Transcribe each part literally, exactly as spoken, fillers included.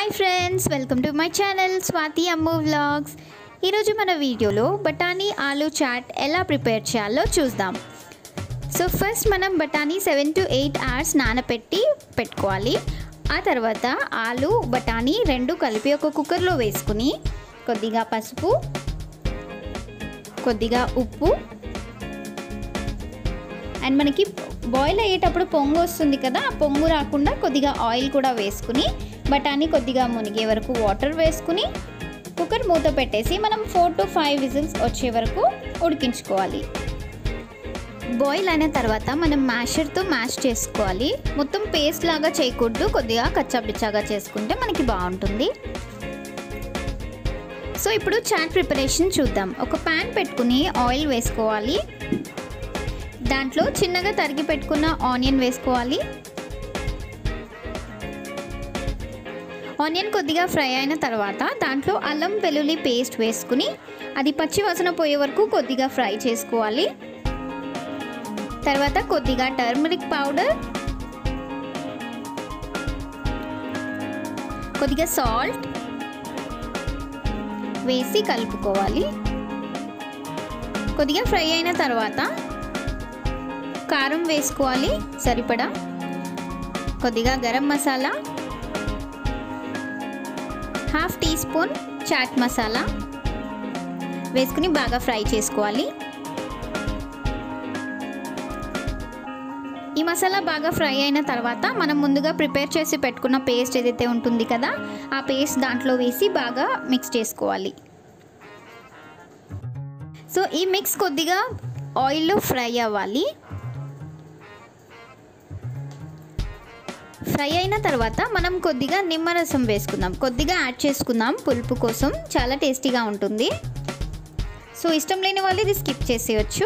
Hi friends, welcome to my channel Swathi Ammu vlogs. ఈరోజు మన వీడియోలో బఠానీ ఆలూ చాట్ ఎలా ప్రిపేర్ చేయాలో చూద్దాం. సో ఫస్ట్ మనం బఠానీ సెవెన్ టు ఎయిట్ అవర్స్ నానబెట్టి పెట్టుకోవాలి. ఆ తర్వాత ఆలూ బఠానీ రెండు కలిపి ఒక కుక్కర్లో వేసుకుని కొద్దిగా పసుపు, కొద్దిగా ఉప్పు అండ్ మనకి బాయిల్ అయ్యేటప్పుడు పొంగు వస్తుంది కదా, ఆ పొంగు రాకుండా కొద్దిగా ఆయిల్ కూడా వేసుకుని బఠానీ కొద్దిగా మునిగే వరకు వాటర్ వేసుకుని కుక్కర్ మూత పెట్టేసి మనం ఫోర్ టు ఫైవ్ విజిల్స్ వచ్చే వరకు ఉడికించుకోవాలి. బాయిల్ అయిన తర్వాత మనం మ్యాషర్తో మ్యాష్ చేసుకోవాలి. మొత్తం పేస్ట్ లాగా చేయకూడదు, కొద్దిగా కచ్చాపిచ్చాగా చేసుకుంటే మనకి బాగుంటుంది. సో ఇప్పుడు చాట్ ప్రిపరేషన్ చూద్దాం. ఒక ప్యాన్ పెట్టుకుని ఆయిల్ వేసుకోవాలి. దాంట్లో చిన్నగా తరిగి పెట్టుకున్న ఆనియన్ వేసుకోవాలి. ఆనియన్ కొద్దిగా ఫ్రై అయిన తర్వాత దాంట్లో అల్లం వెల్లుల్లి పేస్ట్ వేసుకుని అది పచ్చి వాసన పోయే వరకు కొద్దిగా ఫ్రై చేసుకోవాలి. తర్వాత కొద్దిగా టర్మరిక్ పౌడర్, కొద్దిగా సాల్ట్ వేసి కలుపుకోవాలి. కొద్దిగా ఫ్రై అయిన తర్వాత కారం వేసుకోవాలి సరిపడా, కొద్దిగా garam masala, half teaspoon chaat masala వేసుకుని బాగా ఫ్రై చేసుకోవాలి. ఈ మసాలా బాగా ఫ్రై అయిన తర్వాత మనం ముందుగా ప్రిపేర్ చేసి పెట్టుకున్న పేస్ట్ ఏదైతే ఉంటుంది కదా, ఆ పేస్ట్ దాంట్లో వేసి బాగా మిక్స్ చేసుకోవాలి. సో ఈ మిక్స్ కొద్దిగా ఆయిల్లో ఫ్రై అవ్వాలి. ఫ్రై అయిన తర్వాత మనం కొద్దిగా నిమ్మరసం వేసుకుందాం, కొద్దిగా యాడ్ చేసుకుందాం పులుపు కోసం, చాలా టేస్టీగా ఉంటుంది. సో ఇష్టం లేని వాళ్ళు ఇది స్కిప్ చేసేయచ్చు.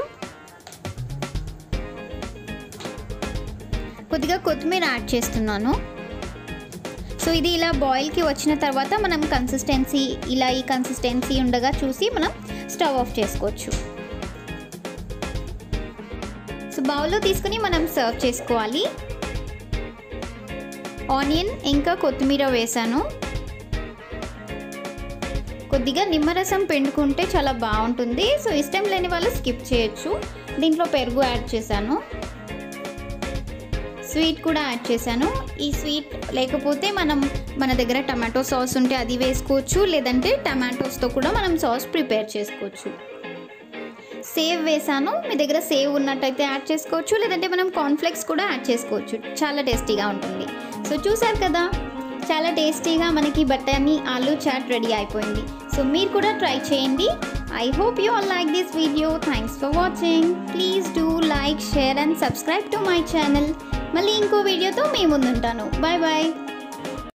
కొద్దిగా కొత్తిమీర యాడ్ చేస్తున్నాను. సో ఇది ఇలా బాయిల్కి వచ్చిన తర్వాత మనం కన్సిస్టెన్సీ ఇలా ఈ కన్సిస్టెన్సీ ఉండగా చూసి మనం స్టవ్ ఆఫ్ చేసుకోవచ్చు. సో బౌల్లో తీసుకుని మనం సర్వ్ చేసుకోవాలి. ఆనియన్ ఇంకా కొత్తిమీర వేసాను. కొద్దిగా నిమ్మరసం పిండుకుంటే చాలా బాగుంటుంది. సో ఇష్టం లేని వాళ్ళు స్కిప్ చేయొచ్చు. దీంట్లో పెరుగు యాడ్ చేశాను, స్వీట్ కూడా యాడ్ చేశాను. ఈ స్వీట్ లేకపోతే మనం మన దగ్గర టమాటో సాస్ ఉంటే అది వేసుకోవచ్చు, లేదంటే టమాటోస్తో కూడా మనం సాస్ ప్రిపేర్ చేసుకోవచ్చు. సేవ్ వేసాను, మీ దగ్గర సేవ్ ఉన్నట్టయితే యాడ్ చేసుకోవచ్చు, లేదంటే మనం కార్న్ఫ్లెక్స్ కూడా యాడ్ చేసుకోవచ్చు. చాలా టేస్టీగా ఉంటుంది. సో చూసారు కదా, చాలా టేస్టీగా మనకి బఠానీ ఆలూ చాట్ రెడీ అయిపోయింది. సో మీరు కూడా ట్రై చేయండి. I hope you all like this video. Thanks for watching. Please do like, share and subscribe to my channel. మళ్ళీ ఇంకో వీడియోతో మీ ముందుంటాను. Bye bye.